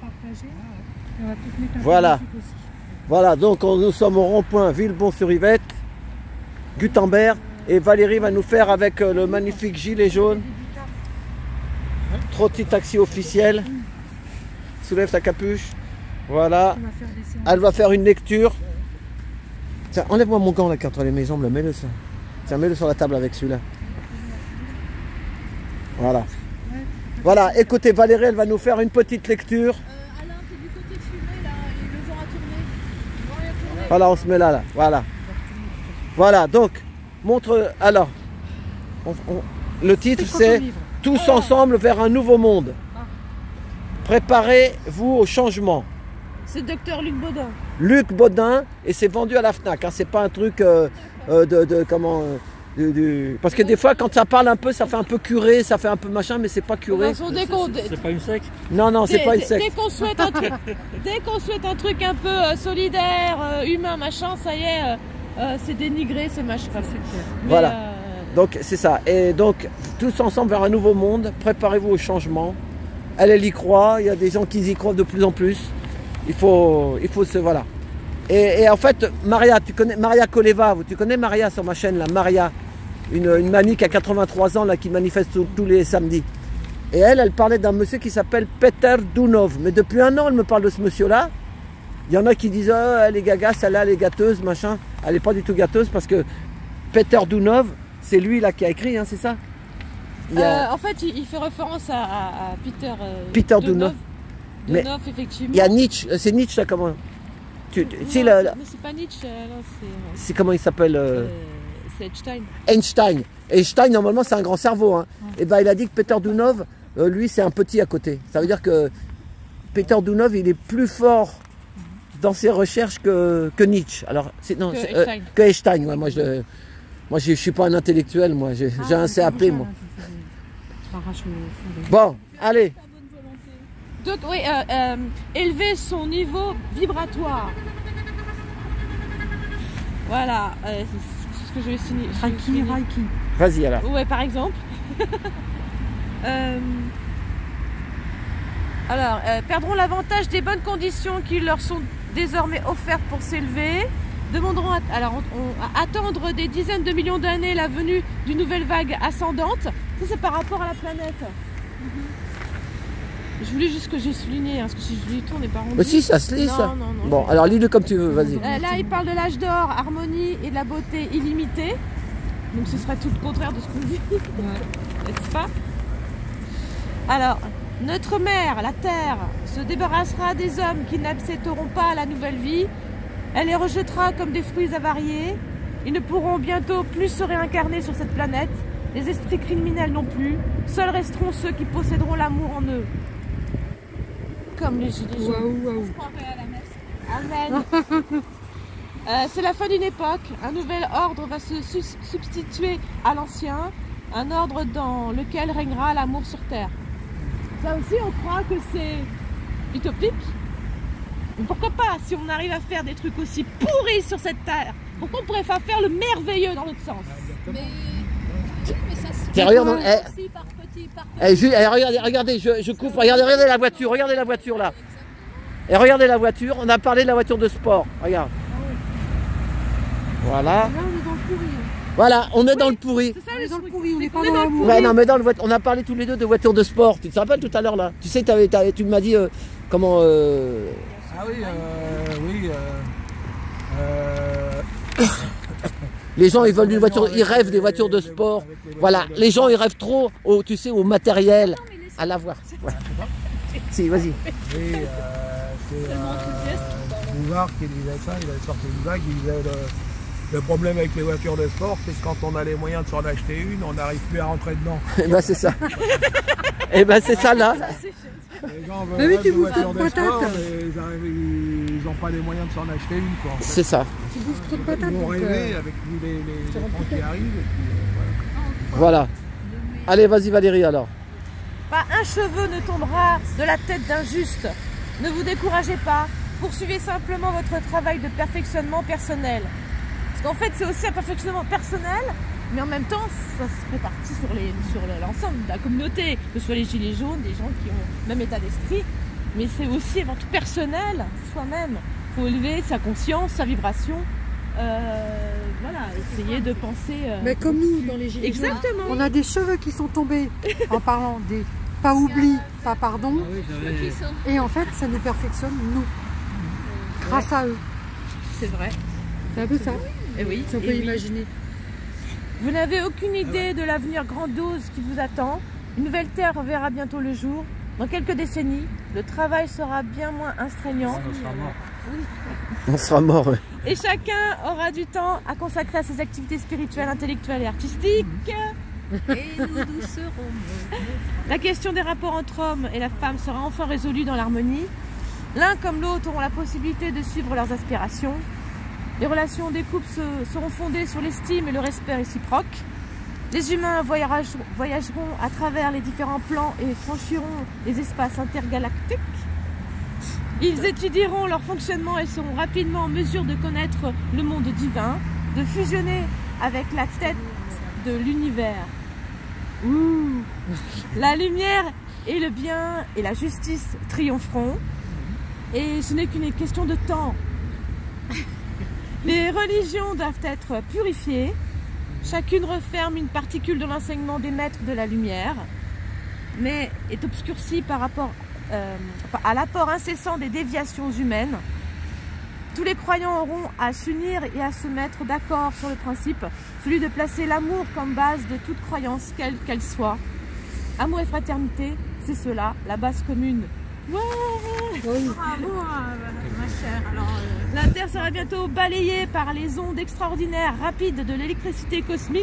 Voilà. Voilà, donc nous sommes au rond-point Villebon-sur-Yvette, Gutenberg, et Valérie va nous faire avec le magnifique gilet jaune. Trotti taxi officiel. Soulève ta capuche. Voilà. Elle va faire une lecture. Tiens, enlève-moi mon gant là contre les maisons, mets-le ça. Tiens, mets-le sur la table avec celui-là. Voilà. Voilà, écoutez, Valérie, elle va nous faire une petite lecture. Alain, t'es du côté de fumer là, et le vent a tourné. Voilà, on se met là, voilà. Voilà, donc, montre. Alors, le titre c'est Tous ensemble vers un nouveau monde. Préparez-vous au changement. C'est docteur Luc Baudin. Luc Baudin, et c'est vendu à la FNAC. Hein, c'est pas un truc parce que des fois, quand ça parle un peu, ça fait un peu curé, ça fait un peu machin, mais c'est pas curé. C'est pas une secte? Non, non, c'est pas une secte. Dès qu'on souhaite un truc un peu solidaire, humain, machin, ça y est, c'est dénigré, c'est machin. Voilà. Donc c'est ça. Et donc, tous ensemble vers un nouveau monde, préparez-vous au changement. Elle y croit, il y a des gens qui y croient de plus en plus. Il faut se... Voilà. Et en fait, Maria, tu connais Maria Koleva, tu connais Maria sur ma chaîne là, Maria, une mamie qui a 83 ans là, qui manifeste tous les samedis. Et elle parlait d'un monsieur qui s'appelle Peter Dunov. Mais depuis un an, elle me parle de ce monsieur-là. Il y en a qui disent oh, elle est gaga, celle-là, elle est gâteuse, machin. Elle n'est pas du tout gâteuse parce que Peter Dunov, c'est lui là qui a écrit, hein, c'est ça? En fait, il fait référence à Peter Dunov. Mais effectivement. Il y a Nietzsche, c'est Nietzsche là comment? Mais c'est pas Nietzsche, c'est comment il s'appelle c'est Einstein. Einstein. Einstein, normalement, c'est un grand cerveau. Hein. Et ben, il a dit que Peter Dunov, lui, c'est un petit à côté. Ça veut dire que Peter Dunov, il est plus fort dans ses recherches que Nietzsche. Alors, non, que Einstein. Ouais, moi, je suis pas un intellectuel, moi. J'ai un CAP, moi. Bon, allez. Donc, oui, élever son niveau vibratoire. Voilà, c'est ce que je vais signer. Reiki. Vas-y alors. Ouais, par exemple. Perdront l'avantage des bonnes conditions qui leur sont désormais offertes pour s'élever. Demanderont à attendre des dizaines de millions d'années la venue d'une nouvelle vague ascendante. Ça, c'est par rapport à la planète. Je voulais juste que j'ai souligné, hein, parce que si je lis tout, on n'est pas rendu. Mais si, ça se lit, ça. Non. Bon, alors lis-le comme tu veux, vas-y. Là, il parle de l'âge d'or, harmonie et de la beauté illimitée. Donc, ce serait tout le contraire de ce qu'on dit. N'est-ce pas? Alors, notre mère, la Terre, se débarrassera des hommes qui n'accepteront pas la nouvelle vie. Elle les rejettera comme des fruits avariés. Ils ne pourront bientôt plus se réincarner sur cette planète. Les esprits criminels non plus. Seuls resteront ceux qui posséderont l'amour en eux. Comme les gilets jaunes. Amen. C'est la fin d'une époque. Un nouvel ordre va se substituer à l'ancien. Un ordre dans lequel régnera l'amour sur Terre. Ça aussi, on croit que c'est utopique. Mais pourquoi pas, si on arrive à faire des trucs aussi pourris sur cette Terre, pourquoi on pourrait pas faire le merveilleux dans l'autre sens? Mais ça se fait regarde, petit par petit. regardez, je coupe, regardez la voiture là. Et regardez la voiture, on a parlé de la voiture de sport, regarde. Voilà. Là, on est dans le pourri. Voilà, on est dans le pourri. C'est ça, on est dans le pourri, on n'est pas dans l'amour. Ouais, non, mais on a parlé tous les deux de voitures de sport. Tu te rappelles tout à l'heure là? Tu sais, tu m'as dit comment. Ah oui, Les gens, ils veulent une voiture, ils rêvent des voitures de sport. Voilà, les gens, ils rêvent trop, tu sais, au matériel, à l'avoir. Ouais. Si, vas-y. Oui, c'est Bouvard qui disait ça, il avait sorti une vague, il disait le problème avec les voitures de sport, c'est que quand on a les moyens de s'en acheter une, on n'arrive plus à rentrer dedans. Et ben c'est ça. Et ben c'est ça là. Les gens veulent des voitures de sport, mais ils n'ont pas les moyens de s'en acheter une, quoi. En fait. C'est ça. Tu bouffes trop de patates. Ils vont rêver avec les gens qui arrivent. Et puis, voilà. Allez, vas-y Valérie alors. Pas un cheveu ne tombera de la tête d'un juste. Ne vous découragez pas. Poursuivez simplement votre travail de perfectionnement personnel. Parce qu'en fait, c'est aussi un perfectionnement personnel, mais en même temps, ça se répartit sur l'ensemble de la communauté, que ce soit les gilets jaunes, des gens qui ont le même état d'esprit. mais c'est aussi avant tout personnel, soi-même. Il faut élever sa conscience, sa vibration. Voilà, essayer de penser... Mais comme nous, dans les gilets jaunes, exactement. on a des cheveux qui sont tombés en parlant des pas oubli, pas pardon. Et en fait, ça nous perfectionne, nous, grâce à eux. C'est vrai. C'est un peu ça. Et oui, Si on peut imaginer. Vous n'avez aucune idée de l'avenir grandiose qui vous attend. Une nouvelle terre verra bientôt le jour. Dans quelques décennies, le travail sera bien moins astreignant. On sera mort. Ouais. Et chacun aura du temps à consacrer à ses activités spirituelles, intellectuelles et artistiques. Et nous serons. La question des rapports entre hommes et la femme sera enfin résolue dans l'harmonie. L'un comme l'autre auront la possibilité de suivre leurs aspirations. Les relations des couples seront fondées sur l'estime et le respect réciproque. Les humains voyageront à travers les différents plans et franchiront les espaces intergalactiques. Ils étudieront leur fonctionnement et seront rapidement en mesure de connaître le monde divin, de fusionner avec la tête de l'univers. Ouh. La lumière et le bien et la justice triompheront. Et ce n'est qu'une question de temps. Les religions doivent être purifiées. Chacune referme une particule de l'enseignement des maîtres de la lumière, mais est obscurcie par rapport à l'apport incessant des déviations humaines. Tous les croyants auront à s'unir et à se mettre d'accord sur le principe, celui de placer l'amour comme base de toute croyance, quelle qu'elle soit. Amour et fraternité, c'est cela, la base commune. Ouais. Bravo, ma chère. Alors, La Terre sera bientôt balayée par les ondes extraordinaires rapides de l'électricité cosmique.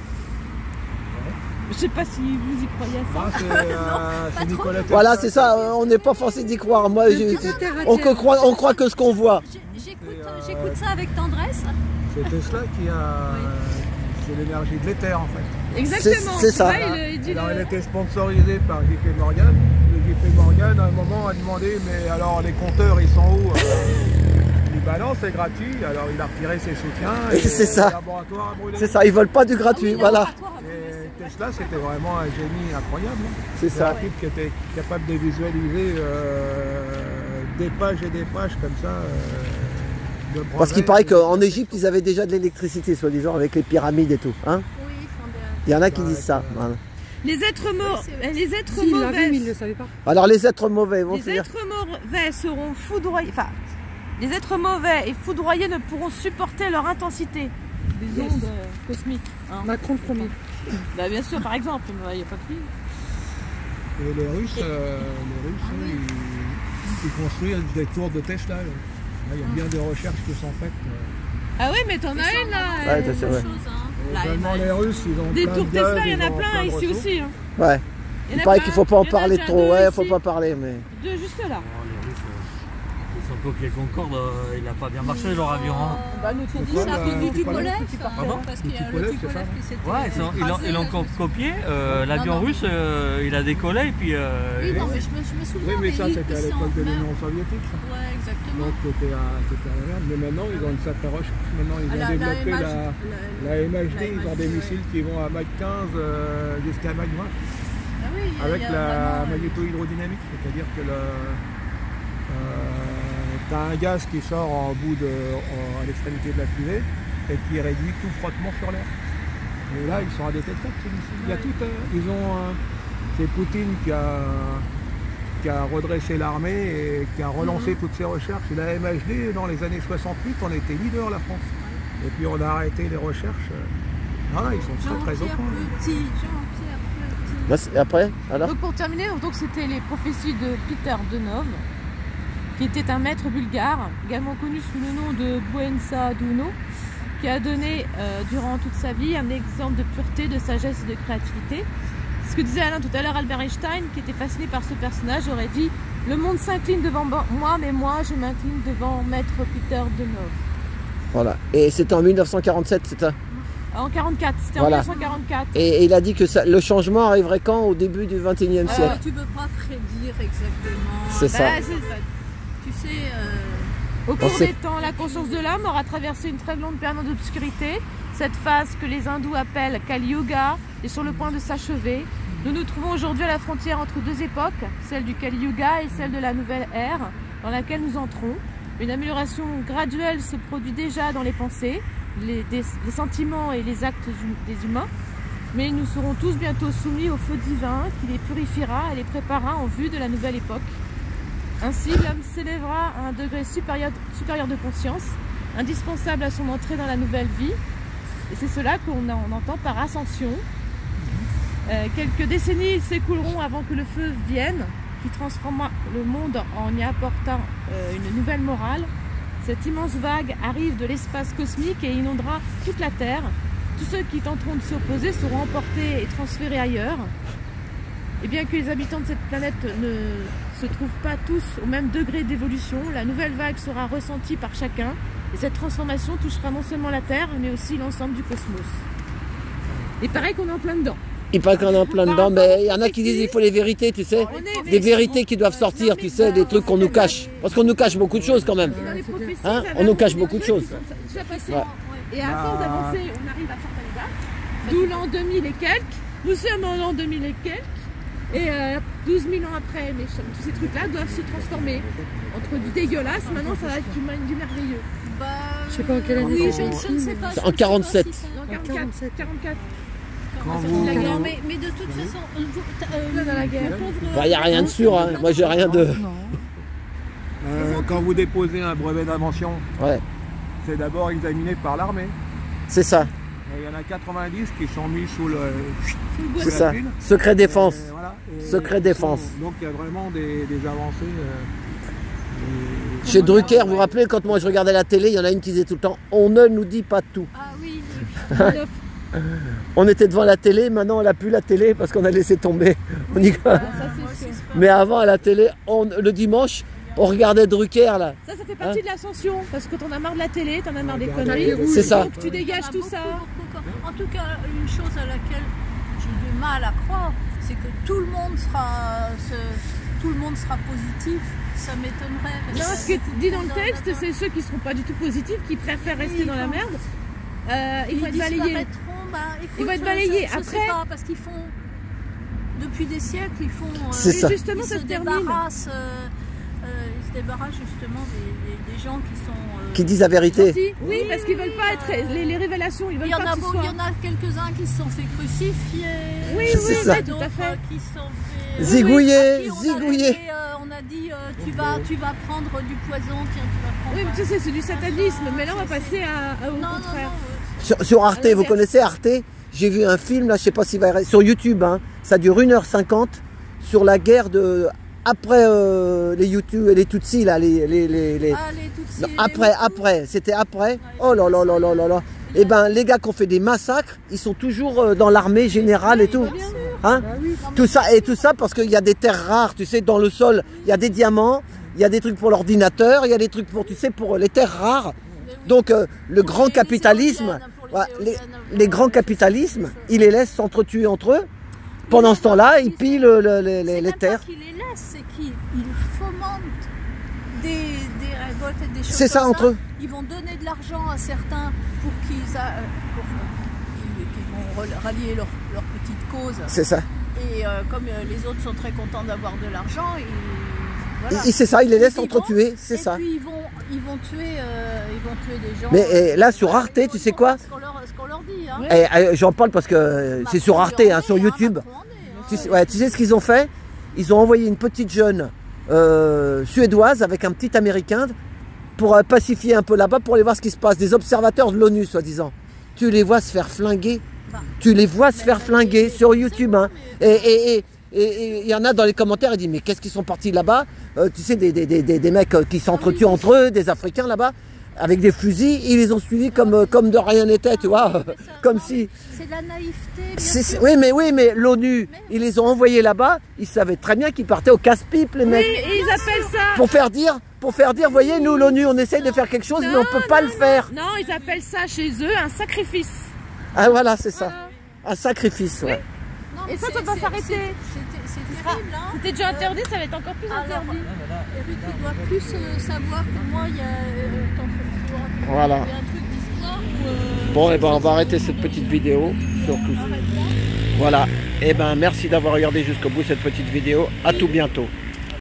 Je sais pas si vous y croyez à ça. C'est Nicolas Tesla. Voilà, c'est ça, on n'est pas forcé d'y croire. Moi, on croit que ce qu'on voit. j'écoute ça avec tendresse. C'est Tesla qui a... C'est l'énergie de l'éther en fait. Exactement. C'est ça. Il dit Alors elle était sponsorisée par JP Morgan. Le JP Morgan à un moment a demandé mais alors les compteurs ils sont où Il dit bah non c'est gratuit. Alors il a retiré ses soutiens et C'est ça. le laboratoire a brûlé. C'est ça, ils veulent pas du gratuit, voilà. Et Tesla c'était vraiment un génie incroyable. C'est ça. un type qui était capable de visualiser des pages et des pages comme ça. Parce qu'il paraît qu'en Égypte, ils avaient déjà de l'électricité, soi-disant, avec les pyramides et tout. Hein, Oui, ils font il y en a qui disent ça. Voilà. les êtres Si, il l'avait, mais mauvais. il ne le savait pas. Alors les êtres mauvais vont se Les dire... êtres mauvais seront foudroyés. Enfin, les êtres mauvais et foudroyés ne pourront supporter leur intensité. Des ondes cosmiques. Hein. Macron le premier. Bah, bien sûr, par exemple, il n'y a pas de prix. Et les Russes, ils construisent des tours de Tesla. Là. Il y a bien des recherches qui sont faites. Ah oui, mais t'en as une là. Ouais, c'est vrai. Vraiment, les Russes, ils ont Des plein tours de gaz, Tesla, il y en a ils ont plein de ici ressources. aussi. Hein. Ouais. Il y en Il a paraît plein. qu'il faut pas en Il y en a parler déjà trop. deux Ouais, ici. faut pas parler, mais... Deux juste là. Les Russes, ils sont copiés Concorde, il n'a pas bien marché leur avion. Hein. Bah, nous, C'est dit ça, puis du Tupolev. Pardon Parce qu'il y a Tupolev, le c'est ça Tupolev qui s'était. Ouais, ils l'ont encore copié. L'avion Non. russe, il a décollé et puis. Oui, non, mais je me souviens. Oui, mais ça, ils c'était à sont l'époque de en mer. l'Union soviétique. Ça. Ouais, exactement. Donc, c'était à la merde. Mais maintenant, ils ont une sacrée recherche. Maintenant, ils ont développé la MHD. Ils ont des missiles qui vont à Mach 15 jusqu'à Mach 20. Ah oui, il y a Avec la vraiment, magnéto-hydrodynamique. C'est-à-dire que tu as un gaz qui sort en bout à l'extrémité de la fusée et qui réduit tout frottement sur l'air. Et là, ils sont indétectables ces missiles. Il y a tout. Ils ont. C'est Poutine qui a redressé l'armée et qui a relancé toutes ces recherches. Et la MHD, dans les années 68, on était leader, la France. Et puis on a arrêté les recherches. Voilà, ils sont très au Jean-Pierre point. Petit, Jean-Pierre Petit. Là, et après, alors Donc pour terminer, donc c'était les prophéties de Peter Denov, qui était un maître bulgare, également connu sous le nom de Buensa Duno, qui a donné durant toute sa vie un exemple de pureté, de sagesse et de créativité. Ce que disait Alain tout à l'heure, Albert Einstein, qui était fasciné par ce personnage, aurait dit « Le monde s'incline devant moi, mais moi je m'incline devant maître Peter Denov ». Voilà. Et c'était en 1947, c'est ça. En 44, c'était Voilà. en 1944. Et il a dit que le changement arriverait quand? Au début du 21e siècle. Tu peux pas prédire exactement. C'est ça. Bah, c'est- Tu sais, Au cours sait- des temps, la conscience de l'homme aura traversé une très longue période d'obscurité. Cette phase que les hindous appellent Kali Yuga est sur le point de s'achever. Nous nous trouvons aujourd'hui à la frontière entre deux époques, celle du Kali Yuga et celle de la nouvelle ère dans laquelle nous entrons. Une amélioration graduelle se produit déjà dans les pensées, les sentiments et les actes des humains, mais nous serons tous bientôt soumis au feu divin qui les purifiera et les préparera en vue de la nouvelle époque. Ainsi, l'homme s'élèvera à un degré supérieur de conscience, indispensable à son entrée dans la nouvelle vie. Et c'est cela qu'on entend par ascension. Quelques décennies s'écouleront avant que le feu vienne, qui transformera le monde en y apportant une nouvelle morale. Cette immense vague arrive de l'espace cosmique et inondera toute la Terre. Tous ceux qui tenteront de s'y opposer seront emportés et transférés ailleurs. Et bien que les habitants de cette planète ne se trouvent pas tous au même degré d'évolution, la nouvelle vague sera ressentie par chacun et cette transformation touchera non seulement la Terre, mais aussi l'ensemble du cosmos. Il paraît qu'on est en plein dedans. Il paraît qu'on est en plein dedans, mais il y en a qui disent qu'il faut les vérités, tu sais. Des vérités qui doivent sortir, tu sais, des trucs qu'on nous cache. Parce qu'on nous cache beaucoup de choses quand même. Hein, on nous cache beaucoup de choses. Ouais. Et à force d'avancer, on arrive à certaines dates, d'où l'an 2000 et quelques. Nous sommes en l'an 2000 et quelques. Et 12 000 ans après, tous ces trucs-là doivent se transformer. Entre du dégueulasse, maintenant ça va être du merveilleux. Bah, Je sais pas en quelle année. oui, je ne sais pas. En 47. Non, 44. Quand vous, Non, mais de toute façon, Dans la guerre. Il n'y a rien de sûr, hein. Moi j'ai rien de... quand vous déposez un brevet d'invention, Ouais, c'est d'abord examiné par l'armée. c'est ça, Et il y en a 90 qui sont mis sous le... c'est ça. Secret défense. Voilà. Et Secret défense. Donc il y a vraiment des avancées. Chez Drucker, vous vous rappelez, quand moi je regardais la télé, il y en a une qui disait tout le temps « On ne nous dit pas tout Ah oui, ». On était devant la télé, maintenant on n'a plus la télé parce qu'on a laissé tomber. On y... Mais avant à la télé, le dimanche, on regardait Drucker là. Ça fait partie de l'ascension, parce que t'en as marre de la télé, t'en as marre des conneries. C'est ça. Donc tu dégages tout ça. En tout cas, une chose à laquelle j'ai du mal à croire, c'est que tout le monde sera positif. Ça m'étonnerait. Non, ce qui est dit dans le texte, c'est ceux qui ne seront pas du tout positifs, qui préfèrent rester dans la merde. Ils vont être balayés. Ils vont être balayés. Je Après, sais pas, parce qu'ils font depuis des siècles, ils font. C'est ça. Justement, Ils ça se se termine. débarrassent justement des gens qui sont. Qui disent la vérité. Oui, parce qu'ils veulent pas être les révélations. Ils veulent Il y en pas a que ce beaucoup, soit. il y en a quelques-uns qui se sont fait crucifier. Oui, C'est ça. tout à fait. Qui se sont fait. Zigouiller, à qui on a zigouiller. donné, on a dit tu vas prendre du poison, tiens, tu vas prendre. Oui, mais tu sais, c'est du satanisme. Mais là, on va passer au contraire. Sur Arte, vous connaissez Arte? J'ai vu un film, là, je sais pas s'il va... Sur YouTube, hein, ça dure 1h50, sur la guerre de... Après les YouTube et les Tutsis, là, Ah, les Tutsis, Non, les après, c'était après. Oh là là là là là là. Et ben, les gars qui ont fait des massacres, ils sont toujours dans l'armée générale et tout. Hein? Tout ça parce qu'il y a des terres rares, tu sais, dans le sol, il y a des diamants, il y a des trucs pour l'ordinateur, il y a des trucs pour, tu sais, pour les terres rares. Donc, le grand capitalisme, les grands capitalismes, ils les laissent s'entretuer entre eux. Pendant ce temps-là, ils pillent les terres. C'est qu'ils les laissent, c'est qu'ils fomentent des révoltes et des choses C'est ça comme entre eux. Ils vont donner de l'argent à certains pour qu'ils vont rallier leur petite cause. C'est ça. Et comme les autres sont très contents d'avoir de l'argent, voilà. Et c'est ça, ils les laissent Ils s'entretuer, vont- c'est et ça. puis ils vont tuer des gens. Mais là, sur Arte, tu sais quoi? Ce qu'on leur dit. Hein. J'en parle parce que c'est sur Arte, hein, sur YouTube. Tu sais ce qu'ils ont fait? Ils ont envoyé une petite jeune suédoise avec un petit américain pour pacifier un peu là-bas, pour aller voir ce qui se passe. Des observateurs de l'ONU, soi-disant. Tu les vois se faire flinguer. Tu les vois se faire flinguer sur YouTube. Hein. Et il y en a dans les commentaires, ils disent mais qu'est-ce qu'ils sont partis là-bas? Tu sais, des mecs qui s'entretuent entre eux, des Africains là-bas, avec des fusils, ils les ont suivis comme de rien n'était, tu vois. Comme si... C'est de la naïveté, bien sûr. Oui, mais l'ONU, ils les ont envoyés là-bas, ils savaient très bien qu'ils partaient au casse-pipe, les mecs. Oui, et ils appellent ça... Pour faire dire, voyez, nous, l'ONU, on essaye de faire quelque chose, mais on peut pas le faire. Non, ils appellent ça chez eux un sacrifice. Ah voilà, c'est ça. Un sacrifice, ouais. Non, Et mais ça doit pas s'arrêter. C'est terrible, hein. C'était déjà interdit, ça va être encore plus interdit. Eric, il doit plus savoir que moi, il y a... Voilà. Il y a un truc d'histoire où... Bon, et ben on va arrêter cette petite vidéo sur tout ça. Voilà. Et ben merci d'avoir regardé jusqu'au bout cette petite vidéo. À tout bientôt.